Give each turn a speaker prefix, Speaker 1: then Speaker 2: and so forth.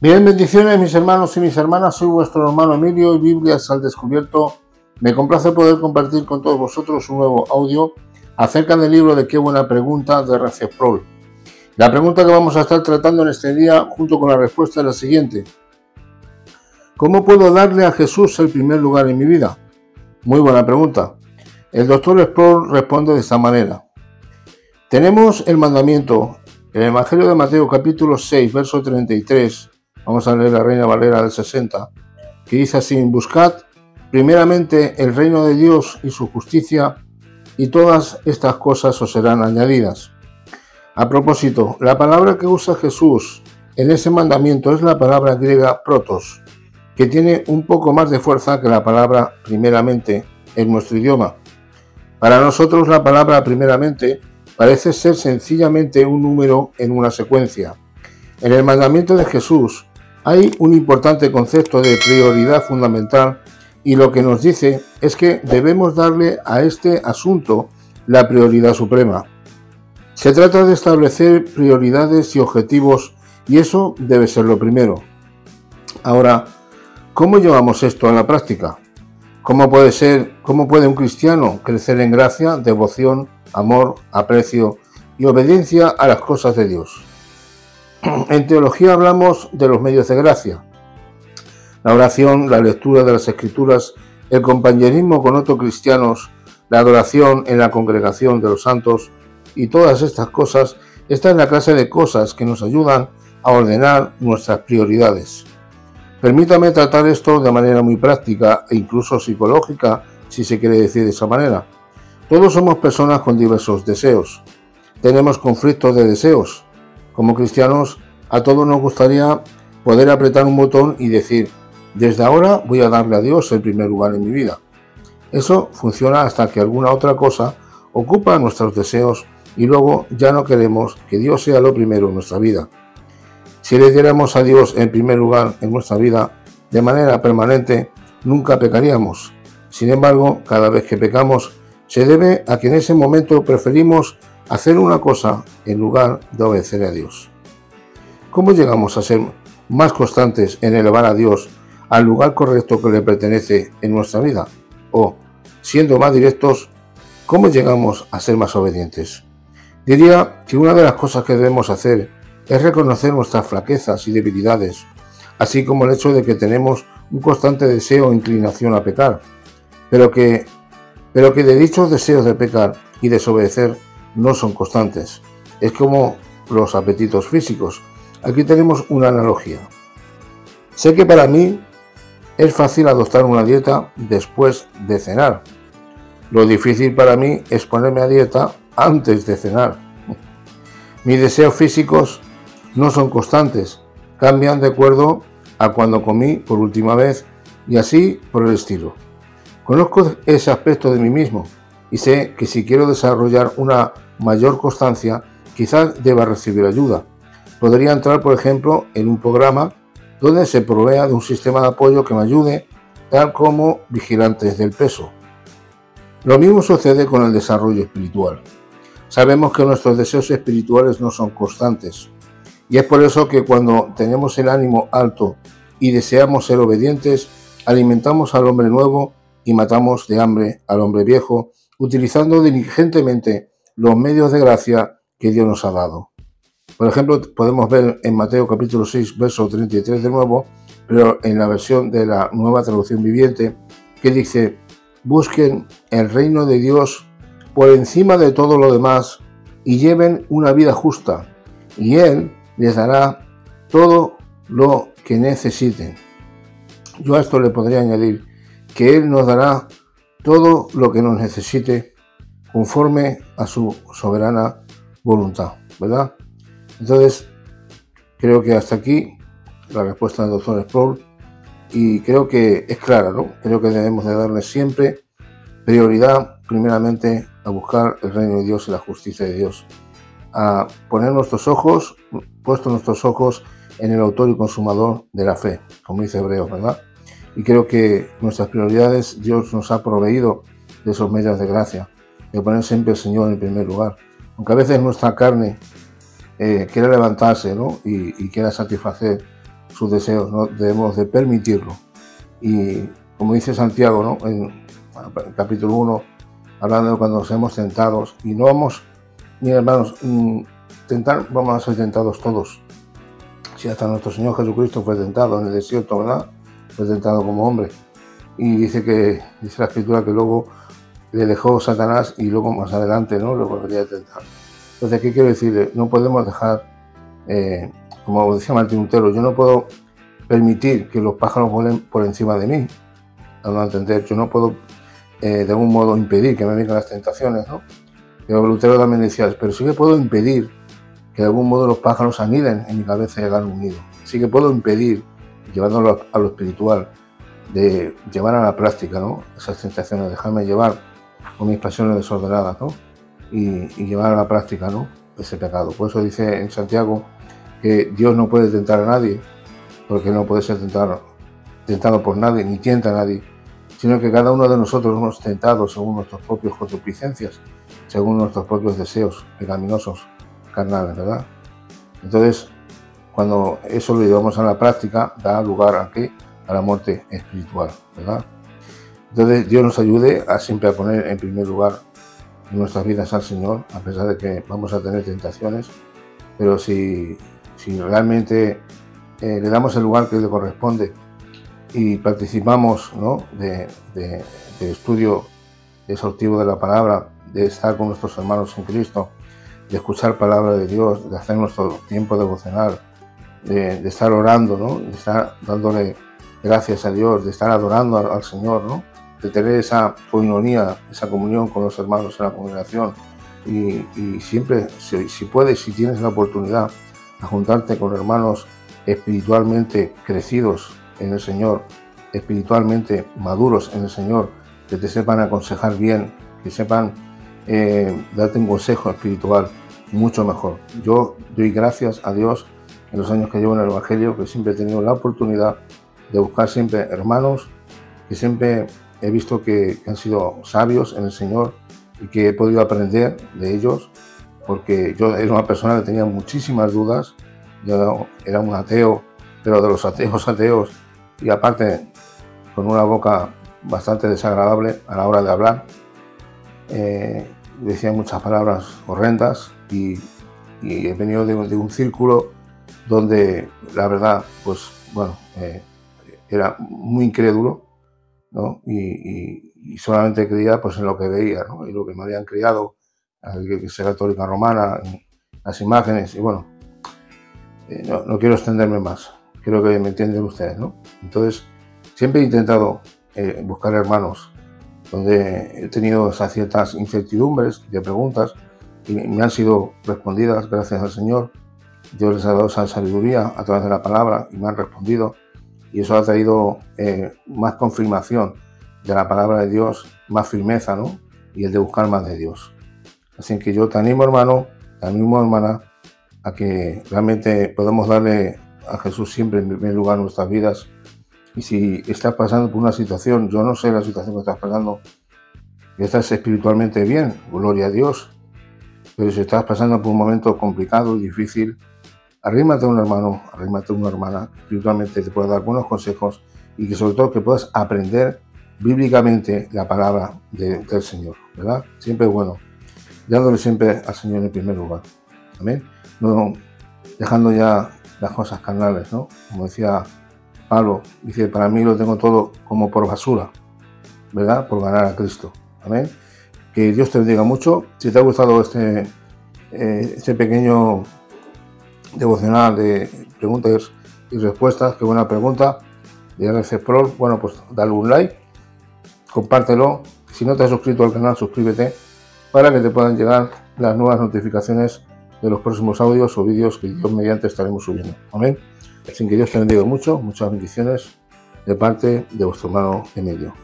Speaker 1: Bien, bendiciones mis hermanos y mis hermanas, soy vuestro hermano Emilio y Biblias al Descubierto. Me complace poder compartir con todos vosotros un nuevo audio acerca del libro de Qué buena pregunta de R.C. Sproul. La pregunta que vamos a estar tratando en este día, junto con la respuesta, es la siguiente: ¿cómo puedo darle a Jesús el primer lugar en mi vida? Muy buena pregunta. El doctor Sproul responde de esta manera: tenemos el mandamiento, el Evangelio de Mateo capítulo 6, verso 33, vamos a leer la Reina Valera del 60, que dice así: buscad primeramente el reino de Dios y su justicia, y todas estas cosas os serán añadidas. A propósito, la palabra que usa Jesús en ese mandamiento es la palabra griega protos, que tiene un poco más de fuerza que la palabra primeramente en nuestro idioma. Para nosotros la palabra primeramente parece ser sencillamente un número en una secuencia. En el mandamiento de Jesús hay un importante concepto de prioridad fundamental, y lo que nos dice es que debemos darle a este asunto la prioridad suprema. Se trata de establecer prioridades y objetivos, y eso debe ser lo primero. Ahora, ¿cómo llevamos esto a la práctica? ¿Cómo puede un cristiano crecer en gracia, devoción, amor, aprecio y obediencia a las cosas de Dios? En teología hablamos de los medios de gracia: la oración, la lectura de las Escrituras, el compañerismo con otros cristianos, la adoración en la congregación de los santos, y todas estas cosas. Esta es la clase de cosas que nos ayudan a ordenar nuestras prioridades. Permítame tratar esto de manera muy práctica e incluso psicológica, si se quiere decir de esa manera. Todos somos personas con diversos deseos. Tenemos conflictos de deseos. Como cristianos, a todos nos gustaría poder apretar un botón y decir: desde ahora voy a darle a Dios el primer lugar en mi vida. Eso funciona hasta que alguna otra cosa ocupa nuestros deseos y luego ya no queremos que Dios sea lo primero en nuestra vida. Si le diéramos a Dios el primer lugar en nuestra vida de manera permanente, nunca pecaríamos. Sin embargo, cada vez que pecamos, se debe a que en ese momento preferimos hacer una cosa en lugar de obedecer a Dios. ¿Cómo llegamos a ser más constantes en elevar a Dios al lugar correcto que le pertenece en nuestra vida? O, siendo más directos, ¿cómo llegamos a ser más obedientes? Diría que una de las cosas que debemos hacer es reconocer nuestras flaquezas y debilidades, así como el hecho de que tenemos un constante deseo e inclinación a pecar, pero que de dichos deseos de pecar y desobedecer no son constantes. Es como los apetitos físicos. Aquí tenemos una analogía. Sé que para mí es fácil adoptar una dieta después de cenar. Lo difícil para mí es ponerme a dieta antes de cenar. Mis deseos físicos no son constantes, cambian de acuerdo a cuando comí por última vez y así por el estilo. Conozco ese aspecto de mí mismo y sé que si quiero desarrollar una mayor constancia, quizás deba recibir ayuda. Podría entrar, por ejemplo, en un programa donde se provea de un sistema de apoyo que me ayude, tal como Vigilantes del Peso. Lo mismo sucede con el desarrollo espiritual. Sabemos que nuestros deseos espirituales no son constantes, y es por eso que cuando tenemos el ánimo alto y deseamos ser obedientes, alimentamos al hombre nuevo y matamos de hambre al hombre viejo, utilizando diligentemente los medios de gracia que Dios nos ha dado. Por ejemplo, podemos ver en Mateo capítulo 6, verso 33 de nuevo, pero en la versión de la Nueva Traducción Viviente, que dice: busquen el reino de Dios por encima de todo lo demás y lleven una vida justa, y Él les dará todo lo que necesiten. Yo a esto le podría añadir que Él nos dará todo lo que nos necesite conforme a su soberana voluntad, ¿verdad? Entonces, creo que hasta aquí la respuesta del doctor Sproul, y creo que es clara, ¿no? Creo que debemos de darle siempre prioridad, primeramente, a buscar el reino de Dios y la justicia de Dios, a poner nuestros ojos en el autor y consumador de la fe, como dice Hebreos, ¿verdad? Y creo que nuestras prioridades, Dios nos ha proveído de esos medios de gracia, de poner siempre al Señor en primer lugar. Aunque a veces nuestra carne quiera levantarse, ¿no? y quiera satisfacer sus deseos, no debemos de permitirlo. Y como dice Santiago, ¿no?, en el capítulo 1, hablando de cuando seamos tentados, y no vamos, mira hermanos, vamos a ser tentados todos. Si hasta nuestro Señor Jesucristo fue tentado en el desierto, ¿verdad? Fue tentado como hombre. Y dice la Escritura que luego le dejó Satanás y luego más adelante, ¿no?, lo volvería a tentar. Entonces, ¿qué quiero decirle? No podemos dejar, como decía Martín Lutero, yo no puedo permitir que los pájaros vuelen por encima de mí. Dando a entender, yo no puedo de algún modo impedir que me vengan las tentaciones, ¿no? Pero Lutero también decía, pero sí que puedo impedir que de algún modo los pájaros aniden en mi cabeza y hagan un nido. Sí que puedo impedir, llevándolo a lo espiritual, de llevar a la práctica, ¿no?, esas tentaciones, dejarme llevar con mis pasiones desordenadas, ¿no?, y llevar a la práctica, ¿no?, ese pecado. Por eso dice en Santiago que Dios no puede tentar a nadie, porque no puede ser tentado por nadie, ni tienta a nadie, sino que cada uno de nosotros hemos tentado según nuestras propias concupiscencias, según nuestros propios deseos pecaminosos, carnales, ¿verdad? Entonces, cuando eso lo llevamos a la práctica, da lugar a la muerte espiritual, ¿verdad? Entonces, Dios nos ayude siempre a poner en primer lugar en nuestras vidas al Señor, a pesar de que vamos a tener tentaciones, pero si realmente le damos el lugar que le corresponde y participamos, ¿no?, del estudio exhaustivo de la palabra, de estar con nuestros hermanos en Cristo, de escuchar palabra de Dios, de hacer nuestro tiempo devocional, de estar orando, ¿no?, de estar dándole gracias a Dios, de estar adorando al Señor, ¿no?, de tener esa coinonía, esa comunión con los hermanos en la congregación, y siempre, si puedes, si tienes la oportunidad, a juntarte con hermanos espiritualmente crecidos en el Señor, espiritualmente maduros en el Señor, que te sepan aconsejar bien, que sepan darte un consejo espiritual mucho mejor. Yo doy gracias a Dios en los años que llevo en el Evangelio, que siempre he tenido la oportunidad de buscar siempre hermanos, que siempre he visto que han sido sabios en el Señor y que he podido aprender de ellos, porque yo era una persona que tenía muchísimas dudas. Yo era un ateo, pero de los ateos, y aparte con una boca bastante desagradable a la hora de hablar. Decía muchas palabras horrendas y he venido de un círculo donde la verdad, pues bueno, era muy incrédulo, ¿no?, y solamente creía pues en lo que veía, ¿no?, y lo que me habían criado, la Iglesia Católica Romana, las imágenes, y bueno, no quiero extenderme más, creo que me entienden ustedes, ¿no? Entonces, siempre he intentado buscar hermanos donde he tenido esas ciertas incertidumbres de preguntas y me han sido respondidas gracias al Señor. Dios les ha dado esa sabiduría a través de la palabra y me han respondido, y eso ha traído más confirmación de la palabra de Dios, más firmeza, ¿no?, y el de buscar más de Dios. Así que yo te animo, hermano, te animo, hermana, a que realmente podamos darle a Jesús siempre en primer lugar en nuestras vidas. Y si estás pasando por una situación, yo no sé la situación que estás pasando, que estás espiritualmente bien, gloria a Dios, pero si estás pasando por un momento complicado y difícil, arrímate a un hermano, arrímate a una hermana, espiritualmente te pueda dar buenos consejos, y que sobre todo que puedas aprender bíblicamente la palabra del Señor, ¿verdad? Siempre es bueno, dándole siempre al Señor en primer lugar. Amén. No dejando ya las cosas carnales, ¿no? Como decía Pablo, dice, para mí lo tengo todo como por basura, ¿verdad?, por ganar a Cristo. Amén. Que Dios te bendiga mucho. Si te ha gustado este pequeño devocional de preguntas y respuestas, qué buena pregunta, de RC Pro, bueno, pues dale un like, compártelo. Si no te has suscrito al canal, suscríbete para que te puedan llegar las nuevas notificaciones de los próximos audios o vídeos que Dios mediante estaremos subiendo. Amén. Así que Dios te bendiga mucho, muchas bendiciones de parte de vuestro hermano Emilio.